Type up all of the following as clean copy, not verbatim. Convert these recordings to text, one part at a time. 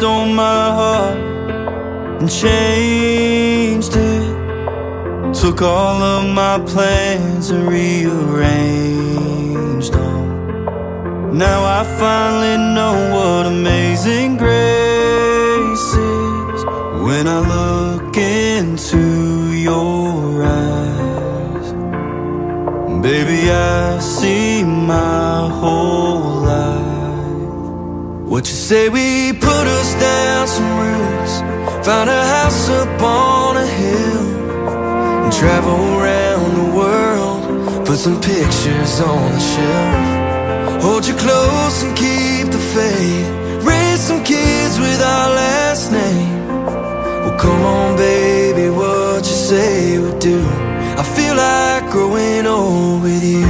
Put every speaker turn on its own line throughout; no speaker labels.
stole my heart and changed it. Took all of my plans and rearranged them. Now I finally know what amazing grace is. When I look into your eyes, baby, I see my whole life. What you say, we put us down some roots, found a house up on a hill, and travel around the world, put some pictures on the shelf. Hold you close and keep the faith, raise some kids with our last name. Well, come on, baby, what you say we do. I feel like growing old with you.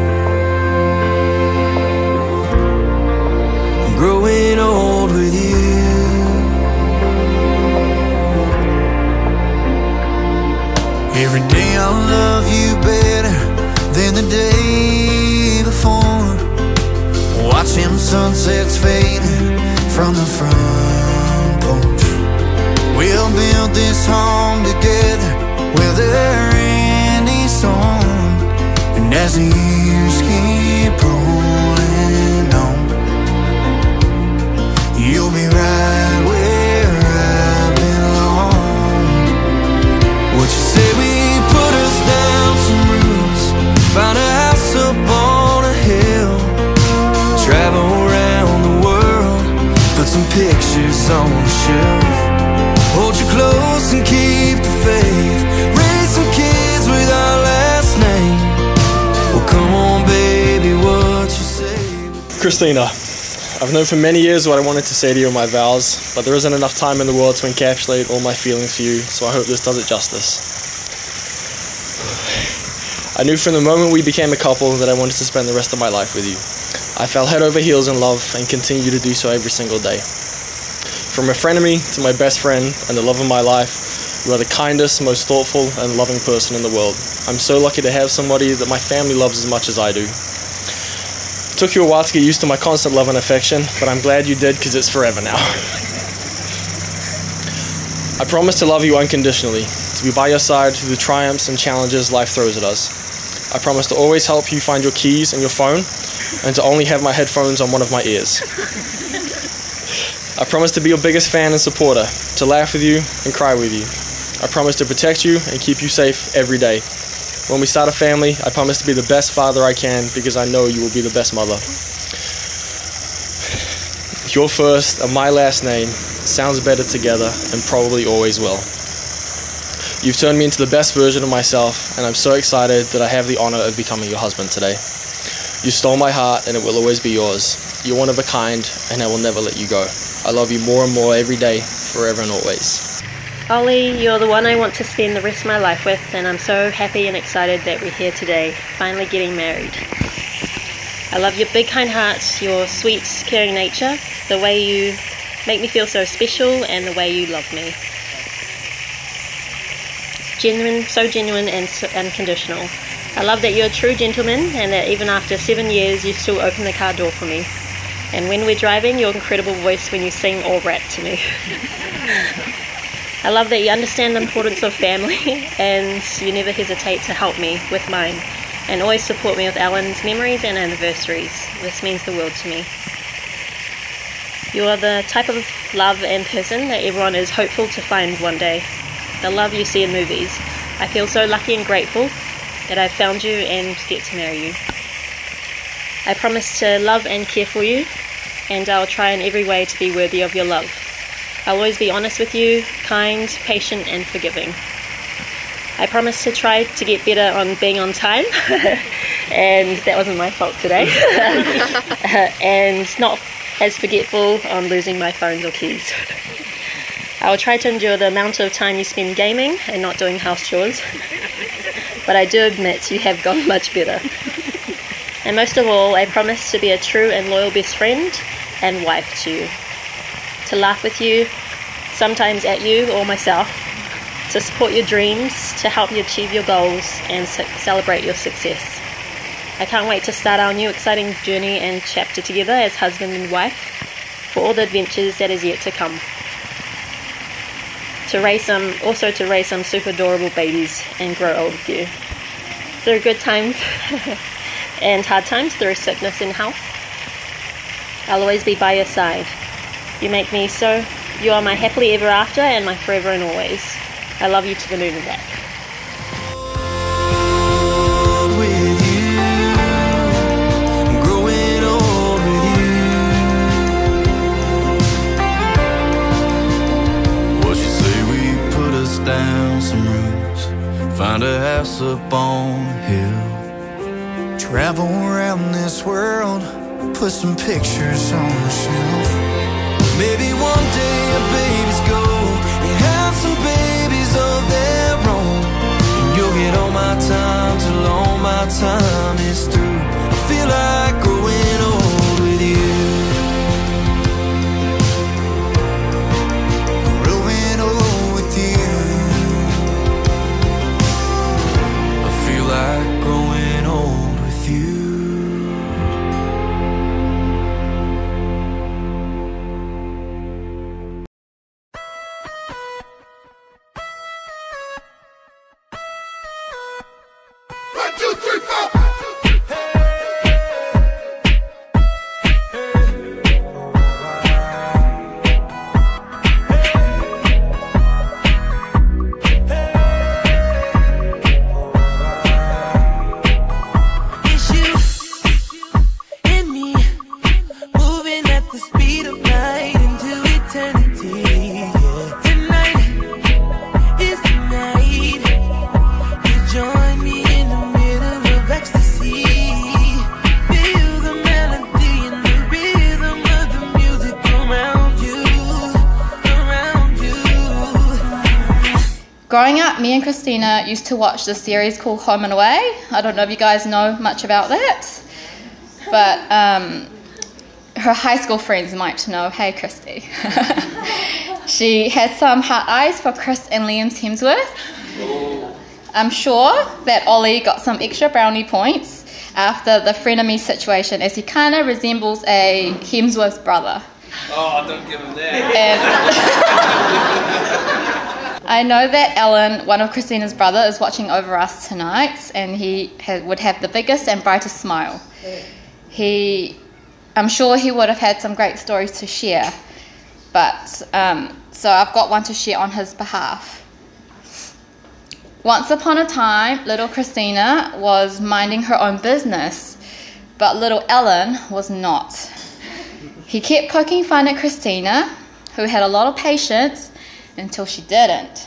I'm growing old with you. Every day I love you better than the day before. Watching sunsets fading from the front porch. We'll build this home together, weather any storm. And as the years keep rolling on, you'll be right where I belong. What you say, we put us down some roots, found a house up on a hill, travel around the world, put some pictures on the shelf. Hold you close and keep the faith, raise some kids with our last name. Well, come on, baby, what you say?
Christina, I've known for many years what I wanted to say to you in my vows, but there isn't enough time in the world to encapsulate all my feelings for you, so I hope this does it justice. I knew from the moment we became a couple that I wanted to spend the rest of my life with you. I fell head over heels in love and continue to do so every single day. From a frenemy to my best friend and the love of my life, you are the kindest, most thoughtful and loving person in the world. I'm so lucky to have somebody that my family loves as much as I do. It took you a while to get used to my constant love and affection, but I'm glad you did, because it's forever now. I promise to love you unconditionally, to be by your side through the triumphs and challenges life throws at us. I promise to always help you find your keys and your phone, and to only have my headphones on one of my ears. I promise to be your biggest fan and supporter, to laugh with you and cry with you. I promise to protect you and keep you safe every day. When we start a family, I promise to be the best father I can, because I know you will be the best mother. Your first and my last name sounds better together and probably always will. You've turned me into the best version of myself, and I'm so excited that I have the honor of becoming your husband today. You stole my heart, and it will always be yours. You're one of a kind, and I will never let you go. I love you more and more every day, forever and always.
Ollie, you're the one I want to spend the rest of my life with, and I'm so happy and excited that we're here today, finally getting married. I love your big kind heart, your sweet, caring nature, the way you make me feel so special, and the way you love me. Genuine, so genuine and so unconditional. I love that you're a true gentleman, and that even after 7 years you still open the car door for me. And when we're driving, your incredible voice when you sing or rap to me. I love that you understand the importance of family, and you never hesitate to help me with mine, and always support me with Alan's memories and anniversaries. This means the world to me. You are the type of love and person that everyone is hopeful to find one day. The love you see in movies. I feel so lucky and grateful that I've found you and get to marry you. I promise to love and care for you, and I'll try in every way to be worthy of your love. I'll always be honest with you, kind, patient and forgiving. I promise to try to get better on being on time, and that wasn't my fault today, and not as forgetful on losing my phones or keys. I will try to endure the amount of time you spend gaming and not doing house chores, but I do admit you have gotten much better. And most of all, I promise to be a true and loyal best friend and wife to you. To laugh with you, sometimes at you or myself, to support your dreams, to help you achieve your goals and celebrate your success. I can't wait to start our new exciting journey and chapter together as husband and wife. for all the adventures that is yet to come. To raise some super adorable babies and grow old with you. Through good times and hard times, through sickness and health, I'll always be by your side. You are my happily ever after and my forever and always. I love you to the moon and back.
Down some roads, find a house up on a hill. Travel around this world, put some pictures on the shelf. Maybe one day our babies go and have some babies of their own. And you'll get all my time till all my time is through. I feel like growing old with you. Growing old with you. Like growing old with you. One, two, three, four.
Growing up, me and Christina used to watch this series called Home and Away. I don't know if you guys know much about that, but her high school friends might know. Hey, Christy. She had some heart eyes for Chris and Liam Hemsworth. I'm sure that Ollie got some extra brownie points after the frenemy situation, as he kind of resembles a Hemsworth brother.
Oh, don't give him that.
I know that Alan, one of Christina's brother, is watching over us tonight, and he would have the biggest and brightest smile. I'm sure he would have had some great stories to share, but so I've got one to share on his behalf. Once upon a time, little Christina was minding her own business, but little Alan was not. He kept poking fun at Christina, who had a lot of patience, until she didn't.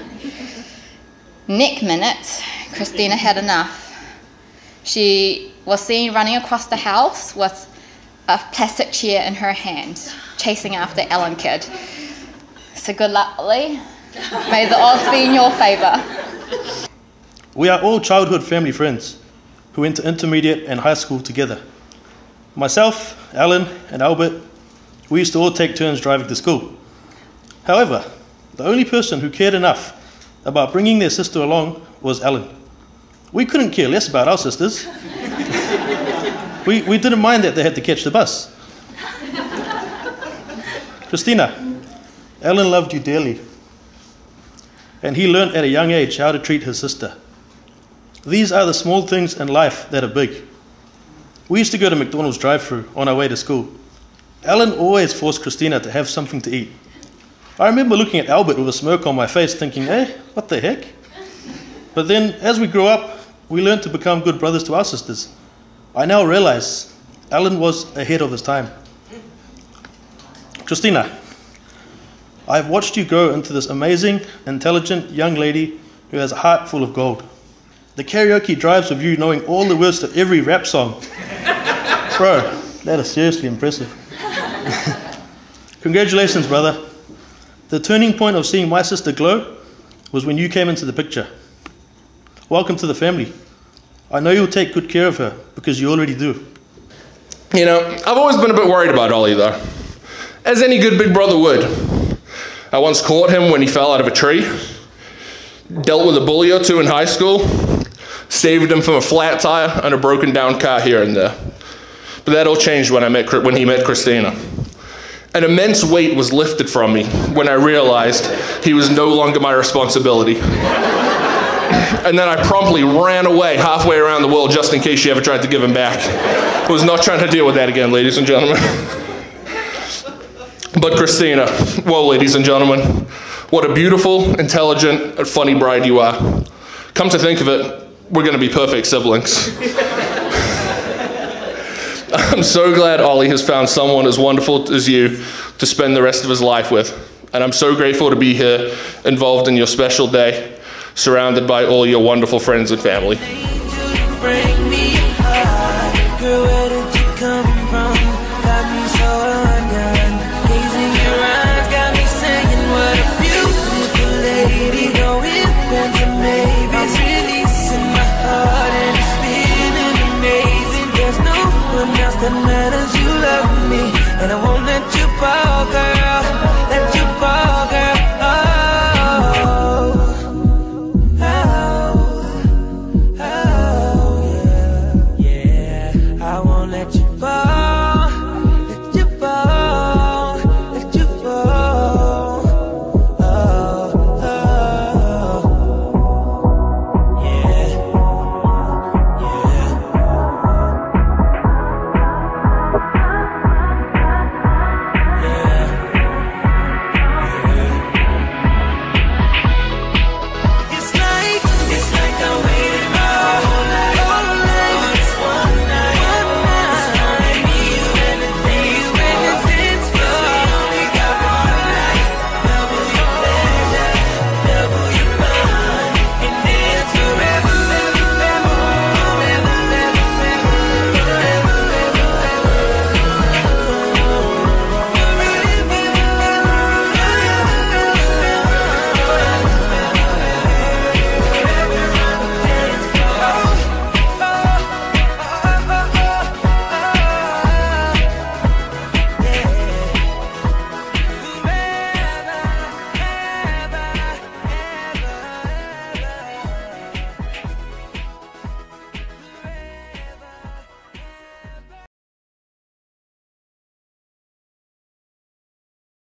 Next minute, Christina had enough. She was seen running across the house with a plastic chair in her hand, chasing after Alan kid. So good luck, Ollie. May the odds be in your favour.
We are all childhood family friends who went to intermediate and high school together. Myself, Alan, and Albert, we used to all take turns driving to school. However, the only person who cared enough about bringing their sister along was Alan. We couldn't care less about our sisters. We didn't mind that they had to catch the bus. Christina, Alan loved you dearly, and he learned at a young age how to treat his sister. These are the small things in life that are big. We used to go to McDonald's drive-thru on our way to school. Alan always forced Christina to have something to eat. I remember looking at Albert with a smirk on my face thinking, what the heck? But then, as we grew up, we learned to become good brothers to our sisters. I now realize Alan was ahead of his time. Christina, I've watched you grow into this amazing, intelligent young lady who has a heart full of gold. The karaoke drives with you knowing all the words to every rap song. Bro, that is seriously impressive. Congratulations, brother. The turning point of seeing my sister glow was when you came into the picture. Welcome to the family. I know you'll take good care of her because you already do.
You know, I've always been a bit worried about Ollie though, as any good big brother would. I once caught him when he fell out of a tree, dealt with a bully or two in high school, saved him from a flat tire and a broken down car here and there. But that all changed when he met Christina. An immense weight was lifted from me when I realized he was no longer my responsibility. And then I promptly ran away halfway around the world just in case she ever tried to give him back. I was not trying to deal with that again, ladies and gentlemen. But Christina, whoa, ladies and gentlemen, what a beautiful, intelligent, and funny bride you are. Come to think of it, we're going to be perfect siblings. I'm so glad Ollie has found someone as wonderful as you to spend the rest of his life with. And I'm so grateful to be here, involved in your special day, surrounded by all your wonderful friends and family.
That matters, you love me, and I won't let you fall.